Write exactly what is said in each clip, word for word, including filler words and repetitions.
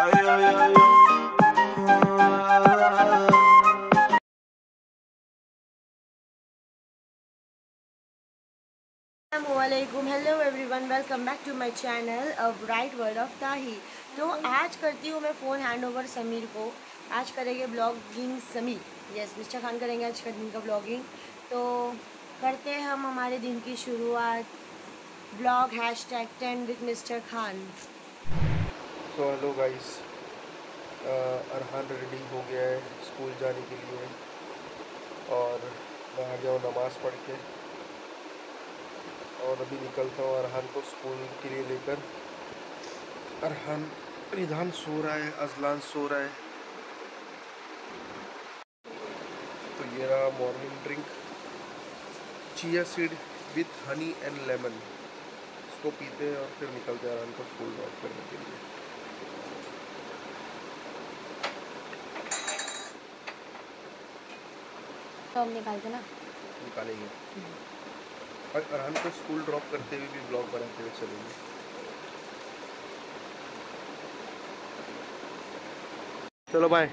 अस्सलामुअलैकुम, hello everyone, welcome back to my channel a bright world of Tahi. तो आज करती हूँ मैं फ़ोन हैंड ओवर समीर को। आज करेंगे blogging Sameer, yes mister Khan करेंगे आज का दिन का ब्लॉगिंग। तो करते हैं हम हमारे दिन की शुरुआत। Blog hashtag ten with mister Khan. So hello guys, Arhan ready हो गया है स्कूल जाने के लिए और मैं आ गया हूँ नमाज़ पढ़ के और अभी निकलता हूँ अरहान को स्कूल के लिए लेकर। अरहान रिधान सो रहा है, अजलान सो रहा है। तो ये रहा morning drink, chia seed with honey and lemon. इसको पीते हैं और फिर निकलते हैं अरहान को स्कूल ड्रॉप करने के लिए। तो हम निकालते ना निकालेंगे और अरहान को स्कूल ड्रॉप करते हुए भी ब्लॉग बनाते हुए चलेंगे। चलो बाय।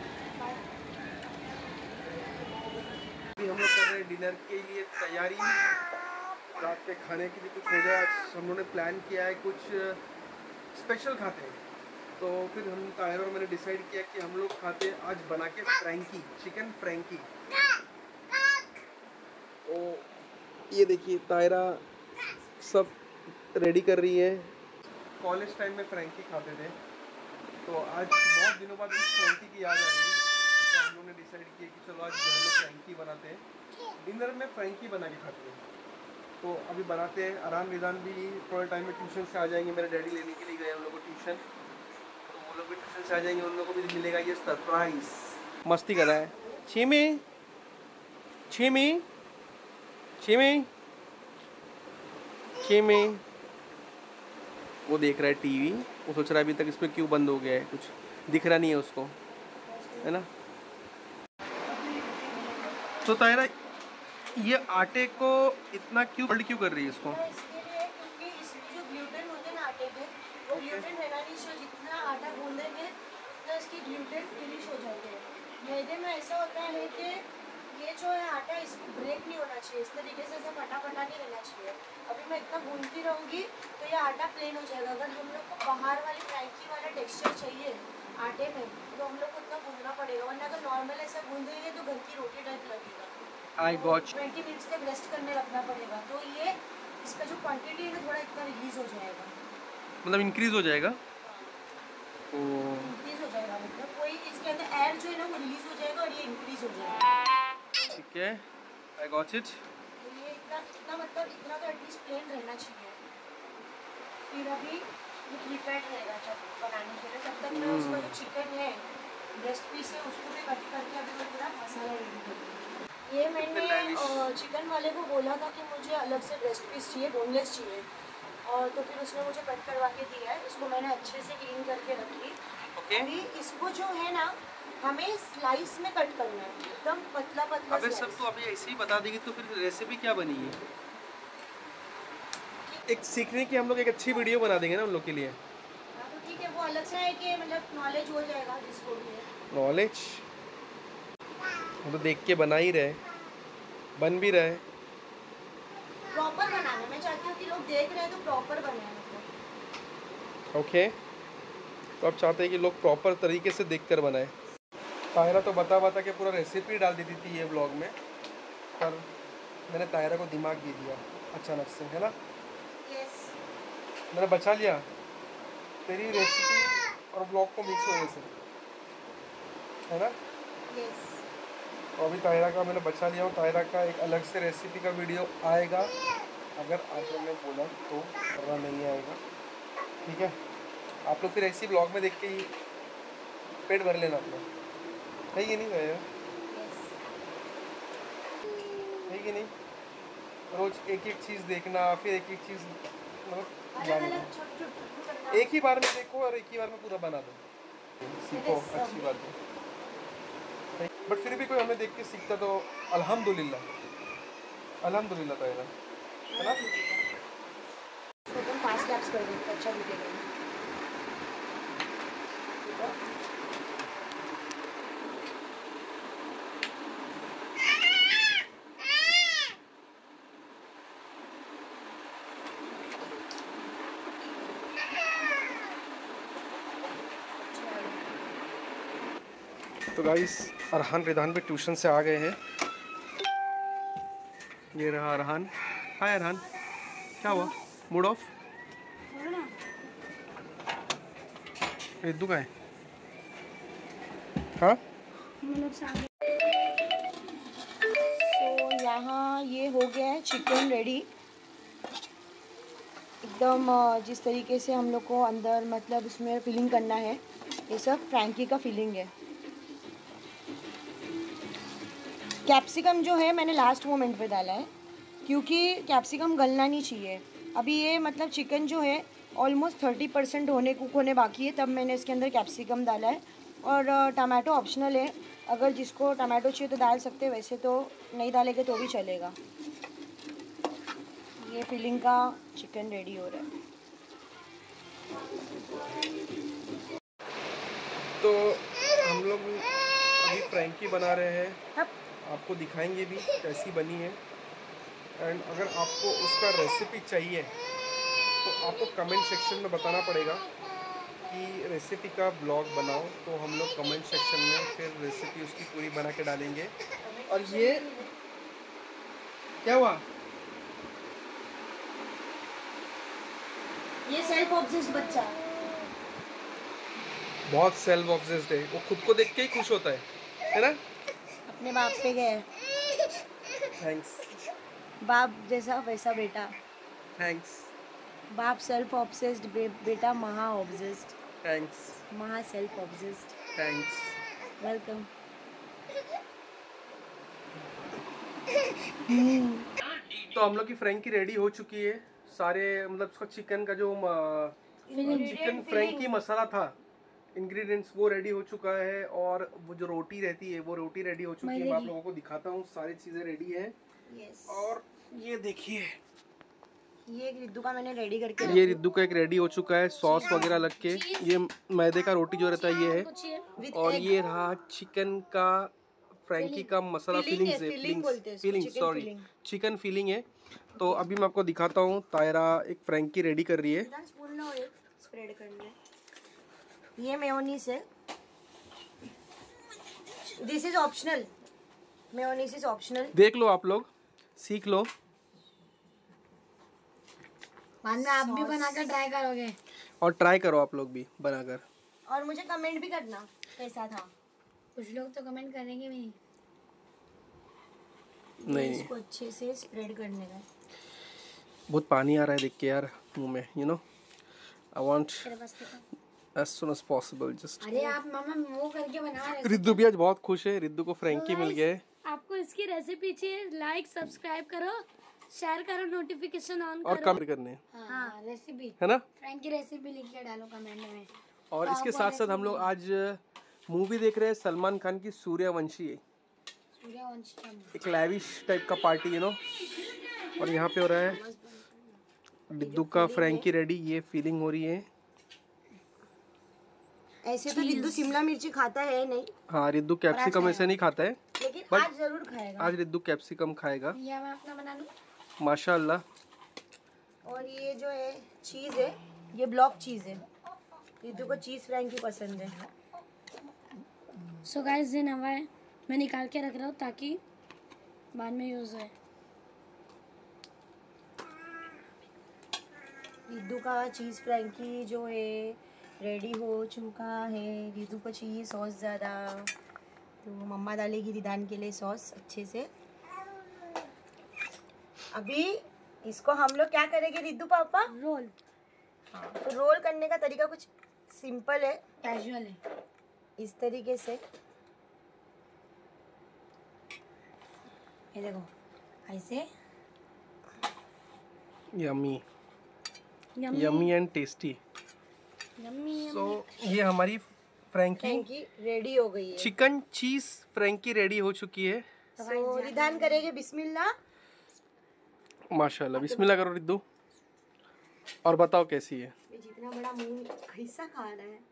अभी हम लोग कर रहे हैं डिनर के लिए तैयारी, रात के खाने के लिए कुछ हो जाए। आज हम लोगों ने प्लान किया है कुछ स्पेशल खाते हैं, तो फिर हम ताहिर और मैंने डिसाइड किया कि हम लोग खाते हैं आज बना के फ्रैंकी, चिकन फ्रैंकी। तो ये देखिए ताहिरा सब रेडी कर रही है। कॉलेज टाइम में फ्रैंकी खाते थे, तो आज बहुत दिनों बाद इस फ्रैंकी की याद आ गई, तो हम लोगों ने डिसाइड किया कि चलो आज घर में फ्रैंकी बनाते हैं, डिनर में फ्रैंकी बना के खाते हैं। तो अभी बनाते हैं। आराम रिदान भी थोड़े टाइम में ट्यूशन से आ जाएंगे, मेरे डैडी लेने के लिए गए उन लोगों को ट्यूशन, तो वो लोग भी ट्यूशन से आ जाएंगे, उन लोगों को भी मिलेगा ये सरप्राइज। मस्ती कर रहा है छिमी छिमी छिमी छिमी। वो देख रहा है टीवी, वो सोच रहा है अभी तक इसमें क्यों बंद हो गया है, कुछ दिख रहा नहीं है उसको, है ना। तो ताहिरा ये आटे को इतना क्यों फोल्ड क्यों कर रही है इसको? इसके लिए क्योंकि इसमें जो ग्लूटेन होते हैं ना आटे में, वो ग्लूटेन रहना नहीं चाहिए। जितना आटा गूंदेंगे उतना इसकी ग्लूटेन फिनिश हो जाते हैं। मैदे में ऐसा होता है कि ये जो है आटा, इसको ब्रेक नहीं होना चाहिए, इस तरीके से ऐसा फटाफटा नहीं रहना चाहिए। अभी मैं इतना गूंदती रहूँगी तो ये आटा प्लेन हो जाएगा। अगर हम लोग को बाहर वाली फ्रैंकी वाला टेक्सचर चाहिए आटे में, तो हम लोग को उतना गूंदना पड़ेगा, वरना अगर नॉर्मल ऐसा गूंदेंगे तो घर की रोटी टाइप लगेगा। आई गॉट ट्वेंटी मिनट्स तक रेस्ट करने रखना पड़ेगा, तो ये इसका जो क्वांटिटी है ना थोड़ा इतना रिलीज हो जाएगा, मतलब इंक्रीज हो जाएगा। ओ इंक्रीज हो जाएगा, मतलब कोई इसके अंदर एयर जो है ना वो रिलीज हो जाएगा और ये इंक्रीज हो जाएगा। ठीक है, आई गॉट इट। तो ये इतना इतना मतलब इतना तो एटलीस्ट प्लेन रहना चाहिए। फिर अभी ये प्रीपेड रहेगा जब बनाने के लिए, तब तक मैं उसका जो चिकन है ब्रेस्ट पीस है उसको भी कट करके अभी मैं पूरा मसाला रेडी करूँगी। ये मैंने चिकन वाले को बोला था कि मुझे अलग से ब्रेस्ट पीस चाहिए, बोनलेस चाहिए, और तो फिर उसने मुझे कट करवा के दिया है। इसको मैंने अच्छे से क्लीन करके रखी। ओके। अभी इसको जो है ना हमें स्लाइस में कट करना है, एकदम पतला पतला। अबे सब तो अभी ऐसे ही बता देगी तो फिर रेसिपी क्या बनेगी? एक सीखने की हम लोग एक अच्छी वीडियो बना देंगे ना उन लोग के लिए। हाँ तो ठीक है, वो अलग से है कि मतलब नॉलेज हो जाएगा जिसको भी है। नॉलेज हम तो देख के बना ही रहे, बन भी रहे। प्रॉपर बनाना मैं चाहती हूँ कि लोग देख रहे हैं तो प्रॉपर बनाए। ओके, तो आप चाहते हैं कि लोग प्रॉपर तरीके से देखकर बनाए। ताहिरा तो बता बता के पूरा रेसिपी डाल देती थी ये ब्लॉग में, पर मैंने ताहिरा को दिमाग दे दिया अचानक से, है ना। यस, मैंने बचा लिया तेरी रेसिपी और ब्लॉग को मिक्स होने से, है ना। यस। तो अभी ताहिरा का मैंने बचा लिया हूँ। ताहिरा का एक अलग से रेसिपी का वीडियो आएगा, अगर आप लोगों ने बोला तो, वरना नहीं आएगा, ठीक है। आप लोग फिर ऐसी ब्लॉग में देख के ही पेट भर लेना अपना, है कि नहीं भैया, है कि नहीं। रोज एक एक चीज़ देखना, फिर एक एक चीज़ मतलब जानना, एक ही बार में देखो और एक ही बार में पूरा बना दो, सीखो, अच्छी बात है। बट फिर भी कोई हमें देख के सीखता तो अल्हम्दुलिल्लाह, अल्हम्दुलिल्लाह ताहिरा, है ना। फास्ट लैप्स कर दें तो अच्छा दिखेगा। तो गाइस अरहान रिदान भी ट्यूशन से आ गए हैं। ये रहा अरहान। हाय अरहान, क्या हुआ? Mood off? रिद्दू का है? हाँ, तो यहाँ ये हो गया है चिकन रेडी एकदम, अ, जिस तरीके से हम लोग को अंदर मतलब उसमें फिलिंग करना है, ये सब फ्रैंकी का फिलिंग है। कैप्सिकम जो है मैंने लास्ट मोमेंट पे डाला है क्योंकि कैप्सिकम गलना नहीं चाहिए। अभी ये मतलब चिकन जो है ऑलमोस्ट थर्टी परसेंट होने कुक होने बाकी है, तब मैंने इसके अंदर कैप्सिकम डाला है। और टमाटो ऑप्शनल है, अगर जिसको टमाटो चाहिए तो डाल सकते हैं, वैसे तो नहीं डालेंगे तो भी चलेगा। ये फिलिंग का चिकन रेडी हो रहा है। तो हम लोग अभी फ्रैंकी बना रहे हैं, अब आपको दिखाएंगे भी कैसी बनी है। एंड अगर आपको उसका रेसिपी चाहिए तो आपको कमेंट सेक्शन में बताना पड़ेगा कि रेसिपी का ब्लॉग बनाओ, तो हम लोग कमेंट सेक्शन में फिर रेसिपी उसकी पूरी बना के डालेंगे। और ये क्या हुआ? ये सेल्फ ऑब्सेस्ड बच्चा बहुत सेल्फ ऑब्सेस्ड है, वो खुद को देख के ही खुश होता है, है ना? अपने बाप पे गए, थैंक्स। बाप जैसा वैसा बेटा। थैंक्स। बाप सेल्फ ऑब्सेस्ड, बे, बेटा महा ऑब्सेस्ड। थैंक्स। महा सेल्फ ऑब्सेस्ड। थैंक्स। वेलकम। तो हम लोग की फ्रैंकी रेडी हो चुकी है। सारे मतलब उसका चिकन का जो चिकन फ्रैंकी मसाला था, इंग्रेडिएंट्स वो रेडी हो चुका है। और वो जो रोटी रहती है वो रोटी रेडी हो चुकी है। मैं आप लोगों को दिखाता हूँ, सारी चीजें रेडी है। yes. और ये देखिए, ये एक रिद्दू का मैंने रेडी करके ये रिद्दू का एक रेडी हो चुका है, सॉस वगैरह लग के। ये मैदे का रोटी जो रहता है ये है। और ये रहा चिकन का फ्रैंकी का मसाला फिलिंग से filling filling sorry chicken filling है। तो अभी मैं आपको दिखाता हूँ। तायरा एक फ्रैंकी रेडी कर रही है। स्प्रेड करना है। ये मेयोनीज है, this is optional. Mayonnaise is optional. देख लो, आप लोग सीख लो, बाद में आप भी बनाकर ट्राई करोगे। और ट्राई करो आप लोग भी बनाकर, और मुझे कमेंट भी करना कैसा था। कुछ लोग तो कमेंट करेंगे भी नहीं। नहीं इसको अच्छे से स्प्रेड करने का। बहुत पानी आ रहा है देख के यार मुंह में। यू नो आई वांट तेरे पास तो- as soon as possible just. अरे आप मामा वो करके बना रहे रिद्दू भी आज बहुत खुश है, रिद्दू को फ्रैंकी मिल गया है। आपको इसकी रेसिपी चाहिए, लाइक सब्सक्राइब करो, शेयर करो, नोटिफिकेशन ऑन और करो। कमेंट करने हैं, हाँ रेसिपी, है ना? फ्रैंक की रेसिपी लिख के डालो कमेंट में। और इसके साथ साथ हम लोग आज मूवी देख रहे हैं सलमान खान की सूर्यवंशी है। सूर्यवंशी एक लैविश टाइप का पार्टी, यू नो। और यहाँ पे हो रहा है रिद्दू का फ्रैंकी रेडी। ये फीलिंग हो रही है। ऐसे तो रिद्दू शिमला मिर्ची खाता है नहीं, हाँ, रिद्दू कैप्सिकम ऐसे नहीं खाता है, लेकिन But- आज जरूर खाएगा। आज रिद्दू कैप्सिकम खाएगा। या मैं अपना बना लूं। माशाल्लाह। और ये जो है चीज है, ये ब्लॉक चीज है। रिद्दू को चीज फ्रैंकी पसंद है। सो गाइस ये नवा है, मैं निकाल के रख रहा हूँ ताकि बाद में यूज हो। रिद्दू का चीज फ्रैंकी जो है रेडी हो चुका है। रिद्दू को चाहिए सॉस ज़्यादा, तो मम्मा डालेगी रिदान के लिए सॉस अच्छे से। अभी इसको हम लोग क्या करेंगे रिद्दू पापा? रोल। हाँ, तो रोल करने का तरीका कुछ सिंपल है, कैजुअल है। इस तरीके से। ये देखो ऐसे। Yummy yummy yummy and tasty. Yummy so ये हमारी फ्रैंकी फ्रैंकी रेडी हो गई है। चिकन चीज फ्रैंकी रेडी हो चुकी है। तो रिदान करेंगे बिस्मिल्लाह। माशाल्लाह, बिस्मिल्लाह करो रिद्दू, और बताओ कैसी है। ये जितना बड़ा मुंह कैसा खा रहा है।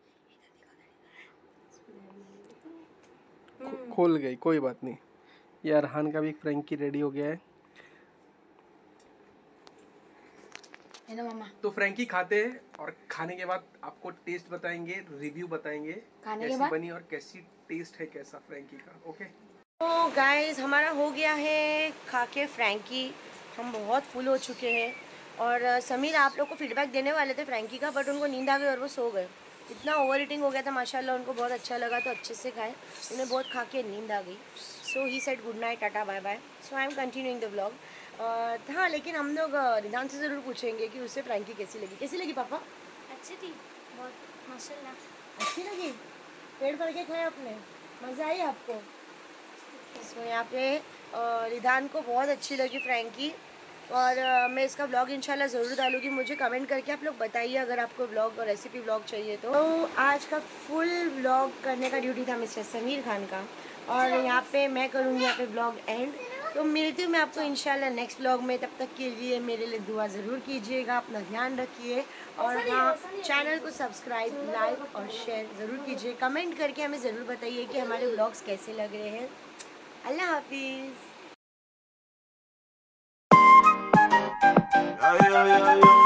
खो- खोल गई, कोई बात नहीं। ये अरहान का भी फ्रैंकी रेडी हो गया है। ये लो मम्मा। तो फ्रैंकी खाते हैं और खाने के बाद आपको टेस्ट बताएंगे, रिव्यू बताएंगे खाने के कैसी बाद? बनी और कैसी टेस्ट है कैसा फ्रैंकी का। ओके तो गाइस हमारा हो गया है खा के फ्रैंकी। हम बहुत फुल हो चुके हैं और अ, समीर आप लोग को फीडबैक देने वाले थे फ्रैंकी का, बट उनको नींद आ गई और वो सो गए। इतना ओवर ईटिंग हो गया था माशाल्लाह, उनको बहुत अच्छा लगा तो अच्छे से खाए। उन्हें बहुत खा के नींद आ गई। So he said good night, tata bye bye. So I am continuing the vlog. हाँ, लेकिन हम लोग रिदान से ज़रूर पूछेंगे कि उसे फ्रैंकी कैसी लगी। कैसी लगी पापा? अच्छी थी बहुत माशाल्लाह। अच्छी लगी? पेड़ भर के खाए आपने? मज़ा आई आपको? सो यहाँ पे अ, रिदान को बहुत अच्छी लगी फ्रैंकी और अ, मैं इसका व्लॉग इंशाल्लाह ज़रूर डालूँगी। मुझे कमेंट करके आप लोग बताइए अगर आपको व्लॉग और रेसिपी व्लॉग चाहिए तो। तो आज का फुल व्लॉग करने का ड्यूटी था मिस्टर समीर खान का और यहाँ पे मैं करूँगी यहाँ पे व्लॉग एंड। तो मिलती हूँ मैं आपको इंशाल्लाह नेक्स्ट व्लॉग में। तब तक के लिए मेरे लिए दुआ ज़रूर कीजिएगा, अपना ध्यान रखिए और हाँ, चैनल को सब्सक्राइब, लाइक और शेयर ज़रूर कीजिए। कमेंट करके हमें ज़रूर बताइए कि हमारे व्लॉग्स कैसे लग रहे हैं। अल्लाह हाफिज़। Yeah, yeah, yeah, yeah.